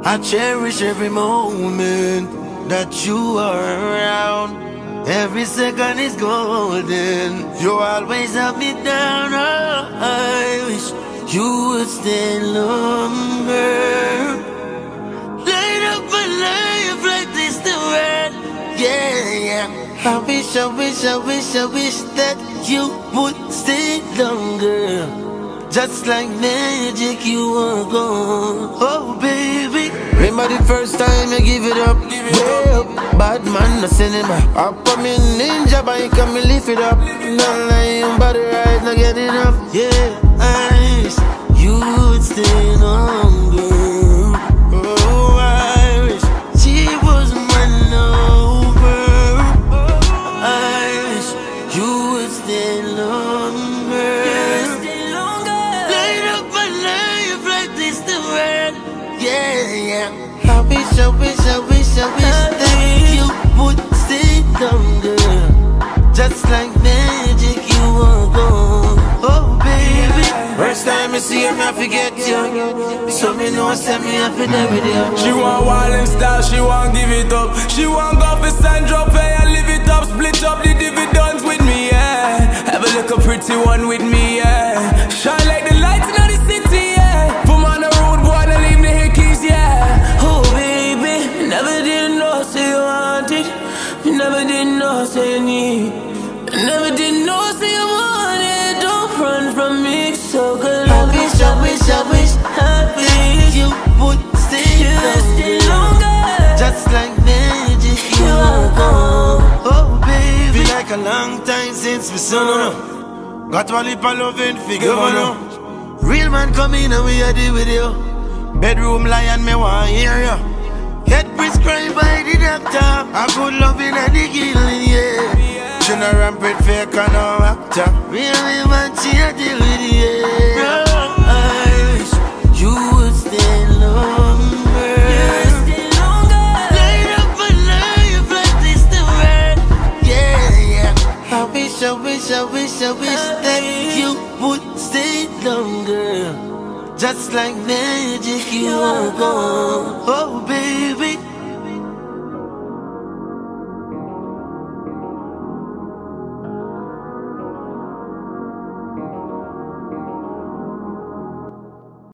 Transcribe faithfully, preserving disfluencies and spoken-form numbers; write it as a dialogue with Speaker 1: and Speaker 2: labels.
Speaker 1: I cherish every moment that you are around. Every second is golden. You always have me down. Oh, I wish you would stay longer. Light up my life like this the world. Yeah, yeah. I wish, I wish, I wish, I wish that you would stay longer. Just like magic, you were gone. Oh, baby. Remember the first time I give it up? Way up. Bad man, no cinema. I put me ninja bike and me lift it up. Not lying, body right, not get enough. Yeah, I wish you would stay longer. Oh, I wish she was mine over. I wish you would stay longer. Yeah, yeah. I wish, I wish, I wish, I wish that you would stay longer. Just like magic, you were gone. Oh, baby. First time I see her, I forget you. So me know, send me up in every day.
Speaker 2: She want wildin' style, she want give it up. She want go for Sandra, pay and live it up. Split up the dividends with me, yeah. Have a look a pretty one with me, yeah. Shine like the lights in the city, yeah. Put on the road, boy, and leave the hickeys, yeah.
Speaker 1: Oh, baby, never did know, say you want it. Never did know, say you need. Never did know, say you want it. Don't run from me, so good. I wish, I wish, I wish, I wish you would stay longer. Just like magic, you are gone. Oh, baby, feel like a long time since we saw. Got one lip of loving figure, no. Real man come in and we are deal with you. Bedroom lion, me want hear you. Get prescribed by the doctor. A good loving and the killing, yeah. She no rampant fake and no actor. Really man, she a deal with you, yeah. I wish you would stay longer. Light up my life like this the world. Yeah, yeah. I wish, I wish, I wish, I wish that you would stay longer. Just like magic, you are gone. Oh, baby.